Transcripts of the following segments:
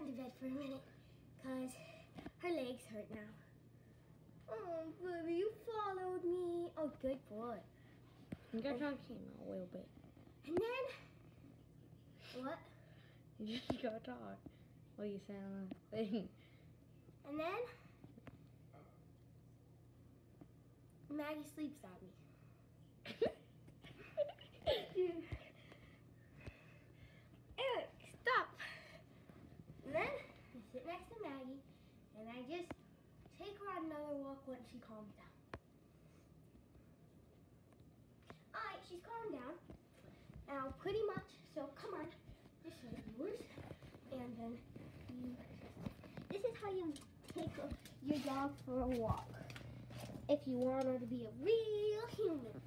into bed for a minute because her legs hurt now. Oh, baby, you followed me. Oh, good boy. You got talking a little bit. And then, what? You just gotta talk. What are you saying on the thing? And then, Maggie sleeps on me. Eric, stop. And then, I sit next to Maggie, and I just take her on another walk once she calms down. Alright, she's calmed down. Now, pretty much, so come on, just show yours. And then, this is how you take your dog for a walk. If you want her to be a real human.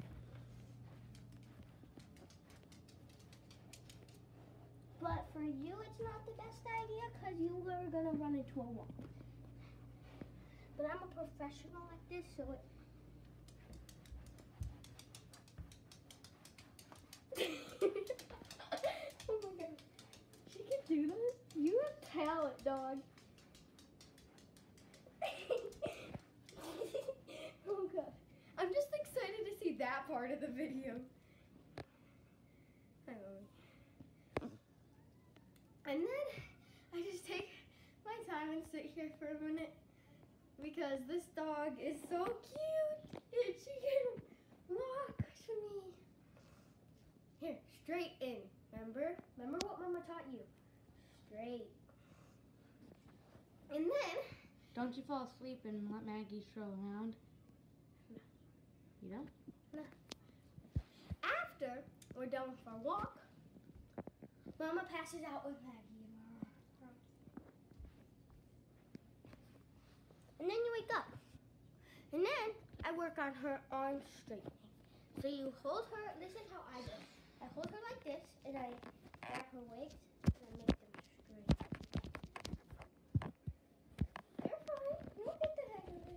But for you, it's not the best idea because you are going to run into a wall. But I'm a professional at this, so oh my god. She can do this? You have talent, dog. Oh god. I'm just excited to see that part of the video. Hi, Mommy. And then I just take my time and sit here for a minute because this dog is so cute and she can walk to me. Here, straight in. Remember? Remember what Mama taught you? Straight. And then... Don't you fall asleep and let Maggie stroll around? No. You don't? No. After we're done with our walk, Mama passes out with Maggie in our arms. And then you wake up. And then I work on her arm straightening. So you hold her, this is how I do it. I hold her like this, and I grab her legs, and I make them straight. You're fine. You'll get the hang of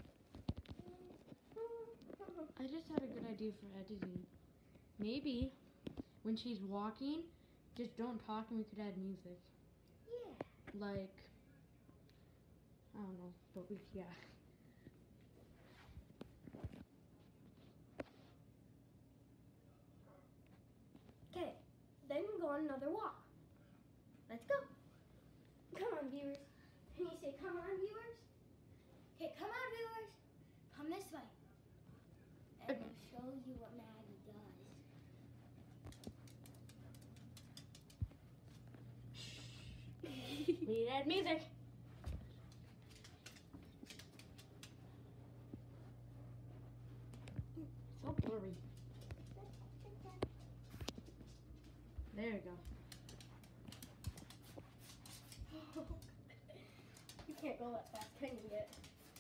it. I just had a good idea for editing. Maybe when she's walking, just don't talk and we could add music. Yeah. Like, I don't know, but yeah. Okay, then go on another walk. Let's go. Come on, viewers. Can you say, come on, viewers? Okay, come on, viewers. Come this way. And I'll show you what Maggie does. We need to add music. So blurry. There we go. You can't go that fast, can you yet?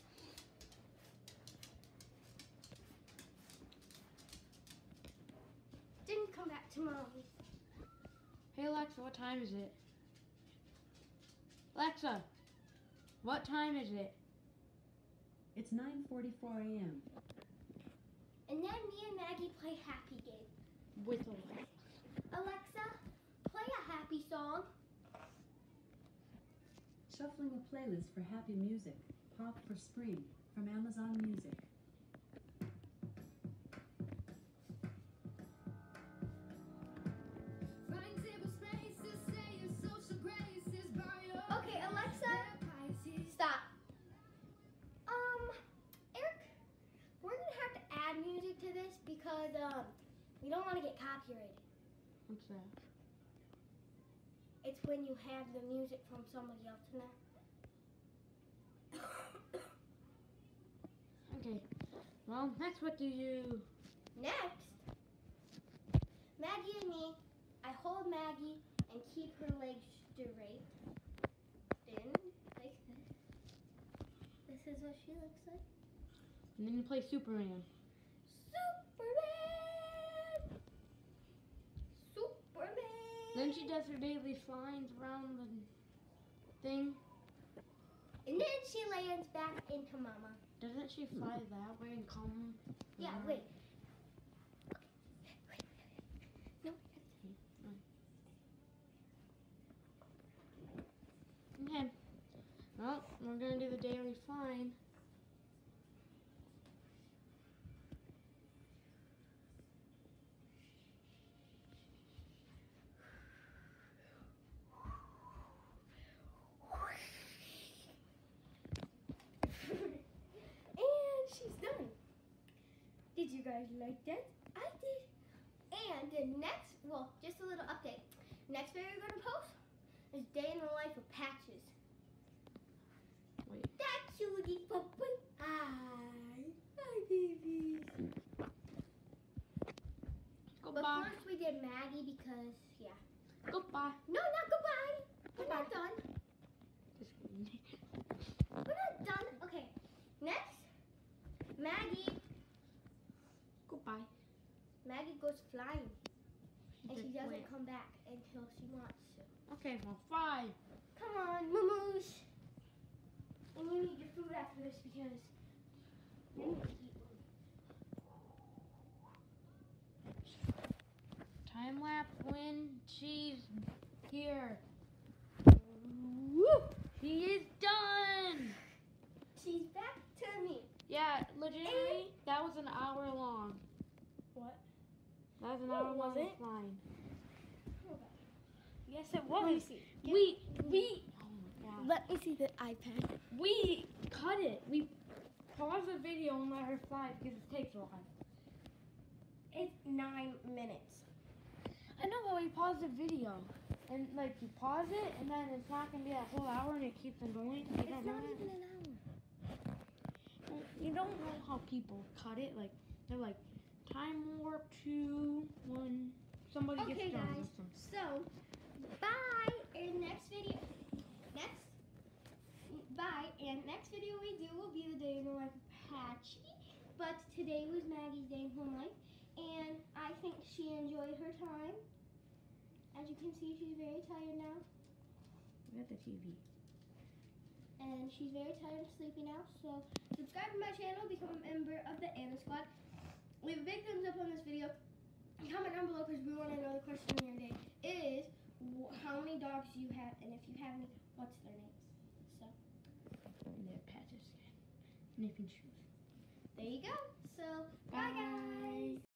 Didn't come back to Mommy. Hey Alexa, what time is it? Alexa, what time is it? It's 9:44 a.m. And then me and Maggie play happy game. With Alexa. Alexa, play a happy song. Shuffling a playlist for happy music. Pop for Spring from Amazon Music. Okay, Alexa, stop. Eric, we're gonna have to add music to this because we don't want to get copyrighted. What's that? It's when you have the music from somebody else in there. Okay. Well, next what do you... Next, Maggie and me, I hold Maggie and keep her legs straight. Then, like this. This is what she looks like. And then you play Superman. Superman! Superman! Then she does her daily flyings around the thing. And then she lands back into Mama. Doesn't she fly that way and come? Yeah, around? wait. Okay. Wait. No. we're gonna do the daily fine. And she's done. Did you guys like that? I did. And the next, well, just a little update. Next video we're gonna post is day in the life of Patches. Wait. That cutie puppy. Hi, baby. But Goodbye. first we did Maggie because, yeah. Goodbye. No, not goodbye. We're not done. Just kidding. We're not done. Okay. Next, Maggie. Goodbye. Maggie goes flying. And she Just doesn't wait. come back until she wants to. Okay, well, 5. Come on, Moo-Moos. And you need your food after this because you need to eat one. Time lapse when she's here. Woo! She is done. She's back to me. Yeah, legitimately, that was an hour long. What? That was an No, it hour long wasn't. flying. Hold on. Yes, it Let me was. see. We. Oh my god. Let me see the iPad. We cut it. We paused the video and let her fly because it takes a while. It's 9 minutes. I know, but we paused the video. And, like, you pause it, and then it's not going to be that whole hour, and it keeps on going. You It's don't know not that? even an hour. You don't know how people cut it. Like, they're like, time warp to when somebody Okay, gets done guys. with something. So, bye. In next video, bye. And next video we do will be the day in the life of Patchy. But today was Maggie's day in home life, and I think she enjoyed her time. As you can see, she's very tired now, We got the TV. and she's very tired and sleepy now. So, subscribe to my channel, become a member of the Anna Squad. Leave a big thumbs up on this video. Comment down below because we want to know the question of your day is how many dogs do you have, and if you have any, what's their names? So And their patches. Sniffing shoes. there you go. So bye guys.